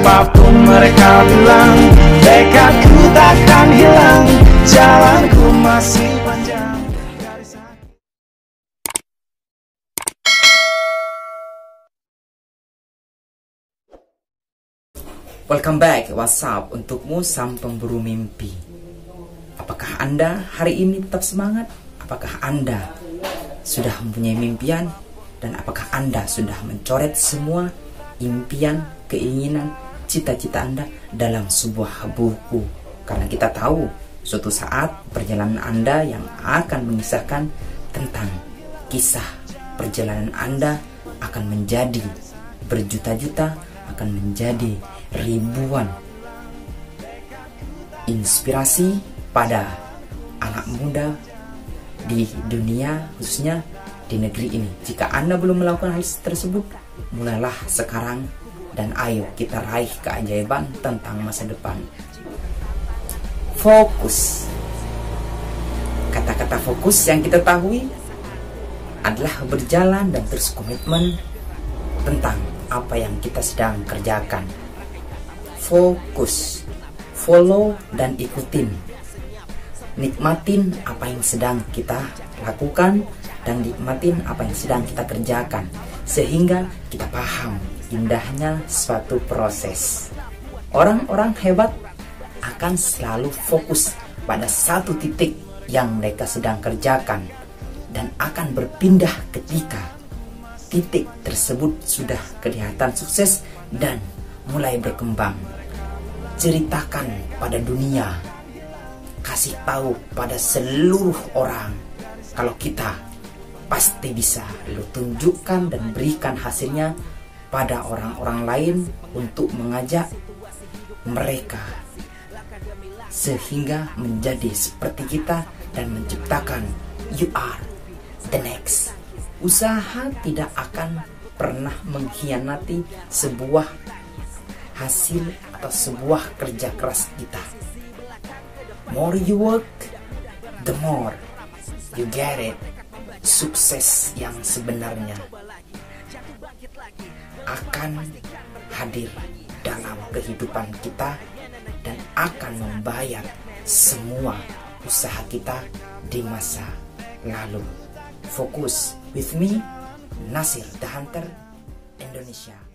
Apapun mereka bilang, tekadku takkan hilang, jalanku masih panjang. Welcome back, what's up untukmu sang pemburu mimpi. Apakah Anda hari ini tetap semangat? Apakah Anda sudah mempunyai mimpian? Dan apakah Anda sudah mencoret semua impian, keinginan, cita-cita Anda dalam sebuah buku? Karena kita tahu suatu saat perjalanan Anda yang akan mengisahkan tentang kisah perjalanan Anda akan menjadi berjuta-juta, akan menjadi ribuan inspirasi pada anak muda di dunia, khususnya di negeri ini. Jika Anda belum melakukan hal tersebut, mulailah sekarang dan ayo kita raih keajaiban tentang masa depan. Fokus. Kata-kata fokus yang kita tahu adalah berjalan dan terus komitmen tentang apa yang kita sedang kerjakan. Fokus, follow dan ikutin. Nikmatin apa yang sedang kita lakukan dan nikmatin apa yang sedang kita kerjakan, sehingga kita paham indahnya suatu proses. Orang-orang hebat akan selalu fokus pada satu titik yang mereka sedang kerjakan dan akan berpindah ketika titik tersebut sudah kelihatan sukses dan mulai berkembang. Ceritakan pada dunia, kasih tahu pada seluruh orang kalau kita pasti bisa. Lu tunjukkan dan berikan hasilnya pada orang-orang lain untuk mengajak mereka sehingga menjadi seperti kita dan menciptakan you are the next. Usaha tidak akan pernah mengkhianati sebuah hasil atau sebuah kerja keras kita. More you work, the more you get it. Sukses yang sebenarnya akan hadir dalam kehidupan kita dan akan membayar semua usaha kita di masa lalu. Fokus with me, Nasir The Hunter, Indonesia.